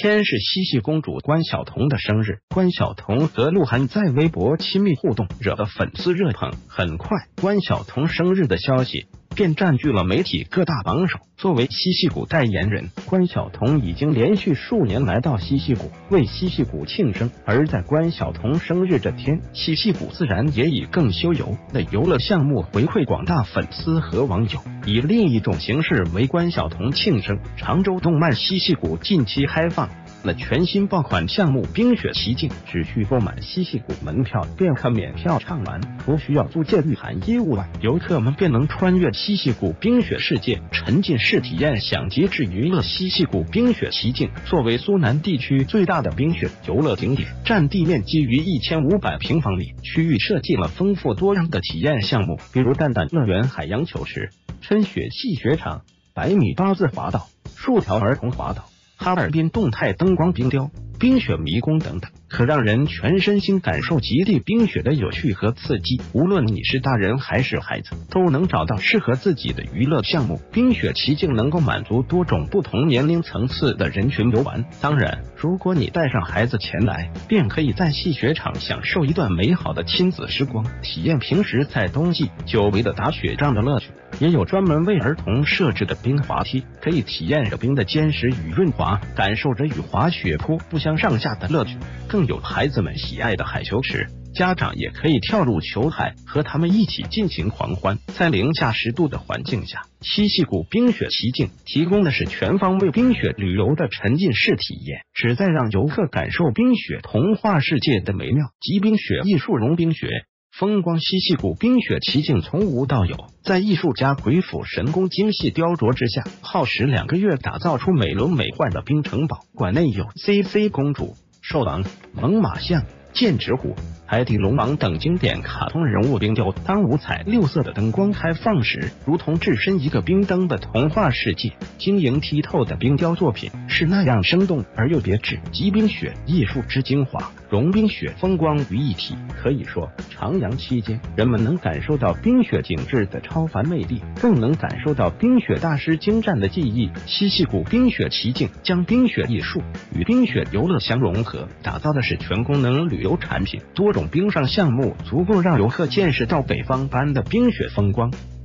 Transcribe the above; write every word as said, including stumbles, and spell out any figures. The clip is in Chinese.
天是西戏公主关晓彤的生日，关晓彤和鹿晗在微博亲密互动，惹得粉丝热捧。很快，关晓彤生日的消息便占据了媒体各大榜首。作为西戏谷代言人，关晓彤已经连续数年来到西戏谷为西戏谷庆生。而在关晓彤生日这天，西戏谷自然也以更修游的游乐项目回馈广大粉丝和网友，以另一种形式为关晓彤庆生。常州动漫西戏谷近期开放了全新爆款项目冰雪奇境，只需购买西戏谷门票便可免票畅玩，不需要租借御寒衣物外，游客们便能穿越西戏谷冰雪世界，沉浸式体验享极致娱乐。西戏谷冰雪奇境作为苏南地区最大的冰雪游乐景点，占地面积于一千五百平方米，区域设计了丰富多样的体验项目，比如蛋蛋乐园、海洋球池、春雪戏雪场、百米八字滑道、数条儿童滑道、哈尔滨动态灯光冰雕、冰雪迷宫等等，可让人全身心感受极地冰雪的有趣和刺激。无论你是大人还是孩子，都能找到适合自己的娱乐项目。冰雪奇境能够满足多种不同年龄层次的人群游玩。当然，如果你带上孩子前来，便可以在戏雪场享受一段美好的亲子时光，体验平时在冬季久违的打雪仗的乐趣。也有专门为儿童设置的冰滑梯，可以体验着冰的坚实与润滑，感受着与滑雪坡不相上下的乐趣。更有孩子们喜爱的海球池，家长也可以跳入球海，和他们一起尽情狂欢。在零下十度的环境下，西戏谷冰雪奇境提供的是全方位冰雪旅游的沉浸式体验，旨在让游客感受冰雪童话世界的美妙。集冰雪艺术融冰雪风光，西戏谷冰雪奇境从无到有，在艺术家鬼斧神工精细雕琢之下，耗时两个月打造出美轮美奂的冰城堡。馆内有 C C 公主、兽王、猛犸象、剑齿虎、海底龙王等经典卡通人物冰雕。当五彩六色的灯光开放时，如同置身一个冰灯的童话世界。晶莹剔透的冰雕作品是那样生动而又别致，集冰雪艺术之精华，融冰雪风光于一体。可以说，徜徉期间，人们能感受到冰雪景致的超凡魅力，更能感受到冰雪大师精湛的技艺。西戏谷冰雪奇境将冰雪艺术与冰雪游乐相融合，打造的是全功能旅游产品，多种冰上项目足够让游客见识到北方般的冰雪风光。